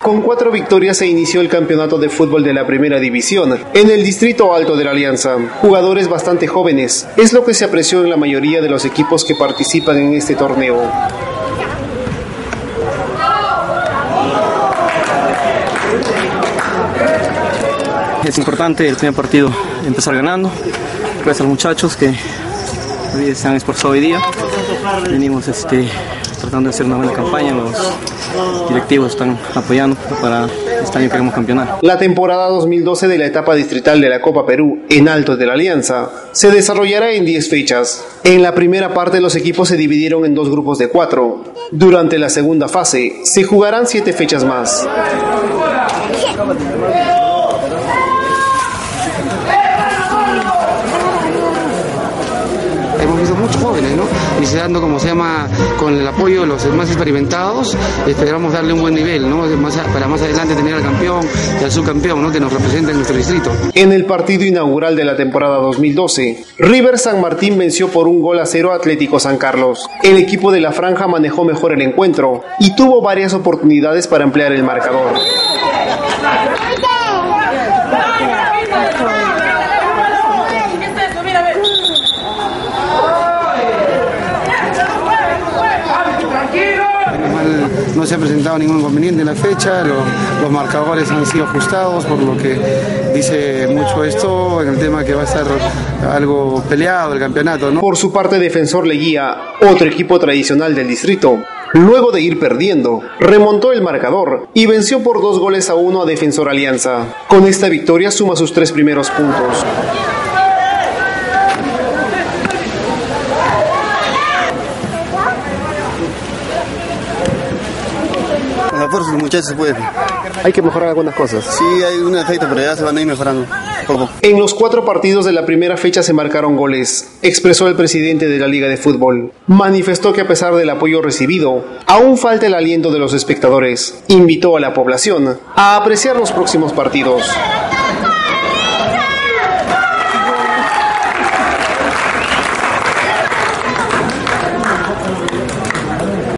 Con 4 victorias se inició el campeonato de fútbol de la primera división en el distrito alto de la Alianza. Jugadores bastante jóvenes, es lo que se apreció en la mayoría de los equipos que participan en este torneo. Es importante el primer partido empezar ganando. Gracias a los muchachos que se han esforzado hoy día. Venimos tratando de hacer una buena campaña. Los directivos están apoyando para este año queremos campeonar. La temporada 2012 de la etapa distrital de la Copa Perú en Altos de la Alianza se desarrollará en 10 fechas. En la primera parte los equipos se dividieron en 2 grupos de 4. Durante la segunda fase se jugarán 7 fechas más. Hemos visto muchos jóvenes, ¿no? Iniciando, como se llama, con el apoyo de los más experimentados, esperamos darle un buen nivel, ¿no? Para más adelante tener al campeón y al subcampeón, ¿no? Que nos representa en nuestro distrito. En el partido inaugural de la temporada 2012, River San Martín venció por 1-0 a Atlético San Carlos. El equipo de la franja manejó mejor el encuentro y tuvo varias oportunidades para ampliar el marcador. No se ha presentado ningún inconveniente en la fecha, los marcadores han sido ajustados, por lo que dice mucho esto en el tema que va a estar algo peleado el campeonato, ¿no? Por su parte, Defensor Leguía, otro equipo tradicional del distrito, luego de ir perdiendo, remontó el marcador y venció por 2-1 a Defensor Alianza. Con esta victoria suma sus 3 primeros puntos. Con la fuerza de los muchachos se puede. Hay que mejorar algunas cosas. Sí, hay un efecto, pero ya se van a ir mejorando poco. En los 4 partidos de la primera fecha se marcaron goles, expresó el presidente de la Liga de Fútbol. Manifestó que a pesar del apoyo recibido, aún falta el aliento de los espectadores. Invitó a la población a apreciar los próximos partidos.